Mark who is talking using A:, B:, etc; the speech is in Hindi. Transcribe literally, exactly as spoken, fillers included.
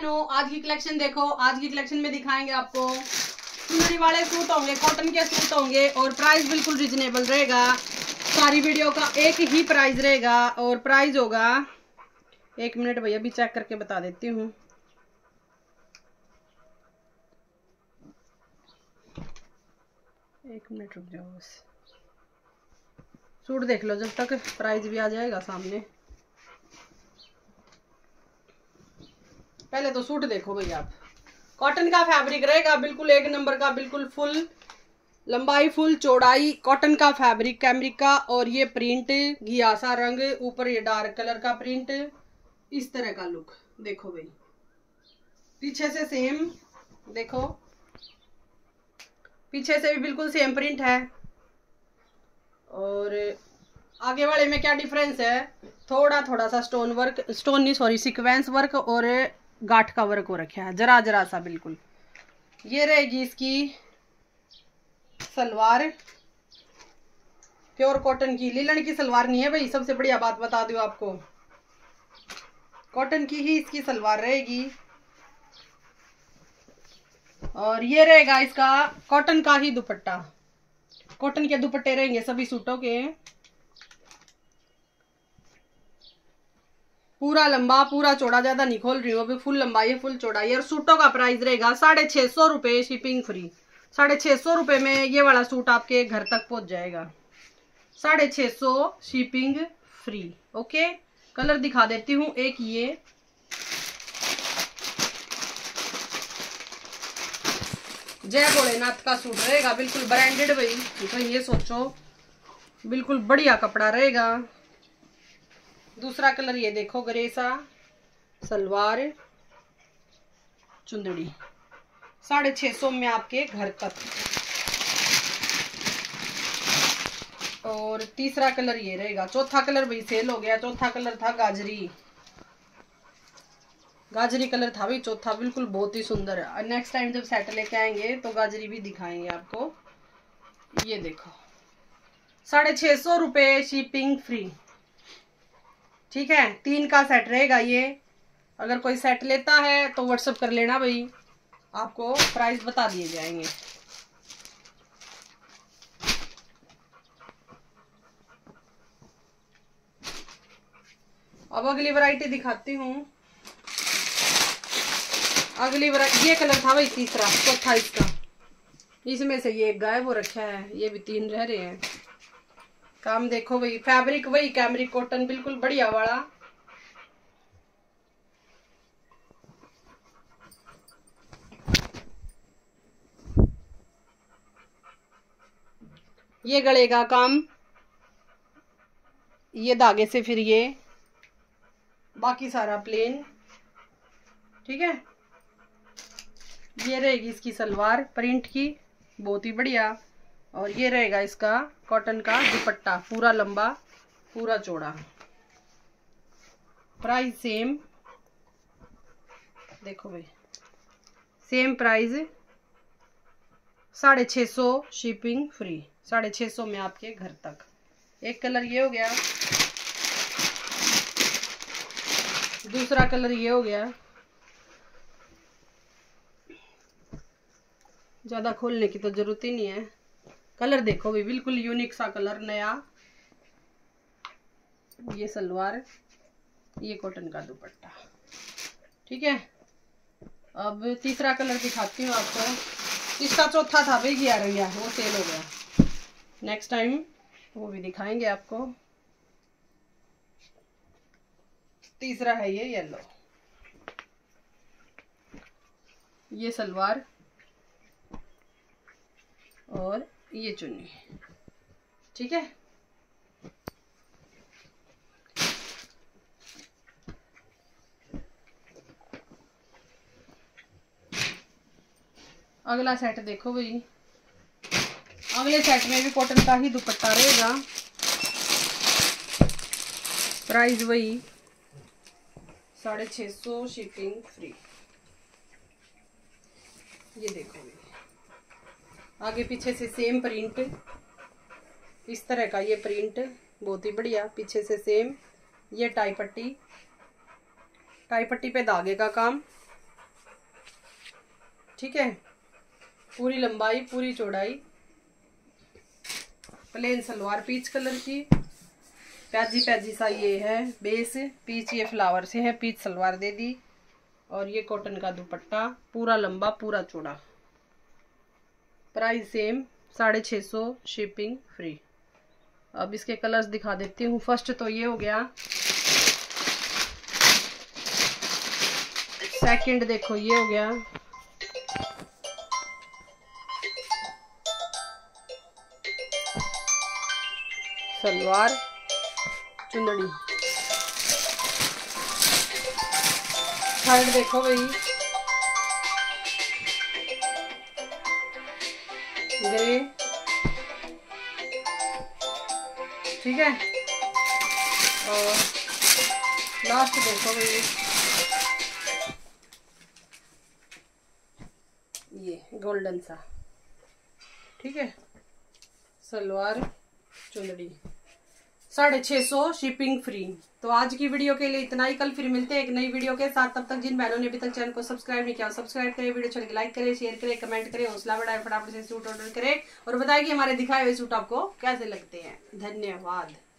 A: बहनों, आज की कलेक्शन देखो। आज की कलेक्शन में दिखाएंगे आपको चुनरी वाले सूट होंगे, कॉटन के सूट होंगे और प्राइस बिल्कुल रिजनेबल रहेगा। सारी वीडियो का एक ही प्राइस रहेगा और प्राइस होगा, एक मिनट भैया भी चेक करके बता देती हूँ। एक मिनट रुक जाओ, बस सूट देख लो जब तक, प्राइस भी आ जाएगा सामने। पहले तो सूट देखो भैया आप। कॉटन का फैब्रिक रहेगा, बिल्कुल एक नंबर का, बिल्कुल फुल लंबाई फुल चौड़ाई कॉटन का फैब्रिक कैमरिक का। और ये प्रिंट घियासा रंग, ऊपर ये डार्क कलर का प्रिंट, इस तरह का लुक देखो भाई। पीछे से सेम देखो, पीछे से भी बिल्कुल सेम प्रिंट है। और आगे वाले में क्या डिफरेंस है, थोड़ा थोड़ा सा स्टोन वर्क, स्टोन नहीं सॉरी सीक्वेंस वर्क और गांठ का वर्क हो रखा है, जरा जरा सा बिल्कुल। ये रहेगी इसकी सलवार, प्योर कॉटन की, लिलन की सलवार नहीं है भाई, सबसे बढ़िया बात बता दूं आपको, कॉटन की ही इसकी सलवार रहेगी। और ये रहेगा इसका कॉटन का ही दुपट्टा, कॉटन के दुपट्टे रहेंगे सभी सूटों के, पूरा लंबा पूरा चौड़ा, ज्यादा नहीं खोल रही हूँ अभी, फुल लंबाई है फुल चौड़ाई। और सूटों का प्राइस रहेगा साढ़े छह सौ रुपये, शिपिंग फ्री। साढ़े छह सौ रुपये में ये वाला सूट आपके घर तक पहुंच जाएगा, साढ़े छह सौ शिपिंग फ्री। ओके, कलर दिखा देती हूँ। एक ये जय भोलेनाथ का सूट रहेगा, बिल्कुल ब्रांडेड भाई, तो ये सोचो बिल्कुल बढ़िया कपड़ा रहेगा। दूसरा कलर ये देखो, ग्रे सा, सलवार चुंदड़ी, साढ़े छह सौ में आपके घर तक। और तीसरा कलर ये रहेगा, चौथा कलर भाई सेल हो गया, चौथा कलर था गाजरी, गाजरी कलर था भाई चौथा, बिल्कुल बहुत ही सुंदर है। नेक्स्ट टाइम जब सेट लेके आएंगे तो गाजरी भी दिखाएंगे आपको। ये देखो साढ़े छह सौ रुपये शिपिंग फ्री, ठीक है। तीन का सेट रहेगा ये, अगर कोई सेट लेता है तो व्हाट्सएप कर लेना भाई, आपको प्राइस बता दिए जाएंगे। अब अगली वैरायटी दिखाती हूँ। अगली वैरायटी, ये कलर था भाई तीसरा, चौथा इसका, इसमें से ये एक गायब हो रखा है, ये भी तीन रह रहे हैं। काम देखो भाई, फैब्रिक वही कैमरिक कॉटन, बिल्कुल बढ़िया वाला। ये गले का काम, ये धागे से फिर ये, बाकी सारा प्लेन, ठीक है। ये रहेगी इसकी सलवार प्रिंट की, बहुत ही बढ़िया। और ये रहेगा इसका कॉटन का दुपट्टा, पूरा लंबा पूरा चौड़ा। प्राइस सेम देखो भाई, सेम प्राइस, साढ़े छः सौ शिपिंग फ्री, साढ़े छः सौ में आपके घर तक। एक कलर ये हो गया, दूसरा कलर ये हो गया, ज्यादा खोलने की तो जरूरत ही नहीं है। कलर देखो भाई, बिल्कुल यूनिक सा कलर, नया। ये सलवार, ये कॉटन का दुपट्टा, ठीक है। अब तीसरा कलर दिखाती हूँ आपको। इसका चौथा था भाई ग्यारह गया, वो सेल हो गया, नेक्स्ट टाइम वो भी दिखाएंगे आपको। तीसरा है ये येलो, ये सलवार और ये चुन्नी, ठीक है। अगला सेट देखो भाई, अगले सेट में भी कॉटन का ही दुपट्टा रहेगा, प्राइस वही साढ़े छः सौ शिपिंग फ्री। ये देखो भाई, आगे पीछे से सेम प्रिंट, इस तरह का ये प्रिंट बहुत ही बढ़िया, पीछे से सेम। ये टाई पट्टी, टाई पट्टी पे धागे का काम, ठीक है, पूरी लंबाई पूरी चौड़ाई, प्लेन सलवार पीच कलर की, प्याजी प्याजी सा ये है बेस, पीच ये फ्लावर से है, पीच सलवार दे दी, और ये कॉटन का दुपट्टा पूरा लंबा पूरा चौड़ा। प्राइस सेम साढ़े छः सौ, शिपिंग फ्री। अब इसके कलर्स दिखा देती हूँ। फर्स्ट तो ये हो गया, सेकंड देखो ये हो गया, सलवार चुंदड़ी। थर्ड देखो भाई, ग्रे, ठीक है, और लास्ट देखो भाई ये गोल्डन सा, ठीक है, सलवार चुंदड़ी। साढ़े छः सौ, शिपिंग फ्री। तो आज की वीडियो के लिए इतना ही। कल फिर मिलते हैं एक नई वीडियो के साथ। तब तक जिन बहनों ने अभी तक चैनल को सब्सक्राइब नहीं किया, सब्सक्राइब करें, वीडियो अच्छी लगे लाइक करें, शेयर करें, कमेंट करें, हौसला बढ़ाएं, फटाफट से सूट ऑर्डर करें और बताएं कि हमारे दिखाए हुए सूट आपको कैसे लगते हैं। धन्यवाद।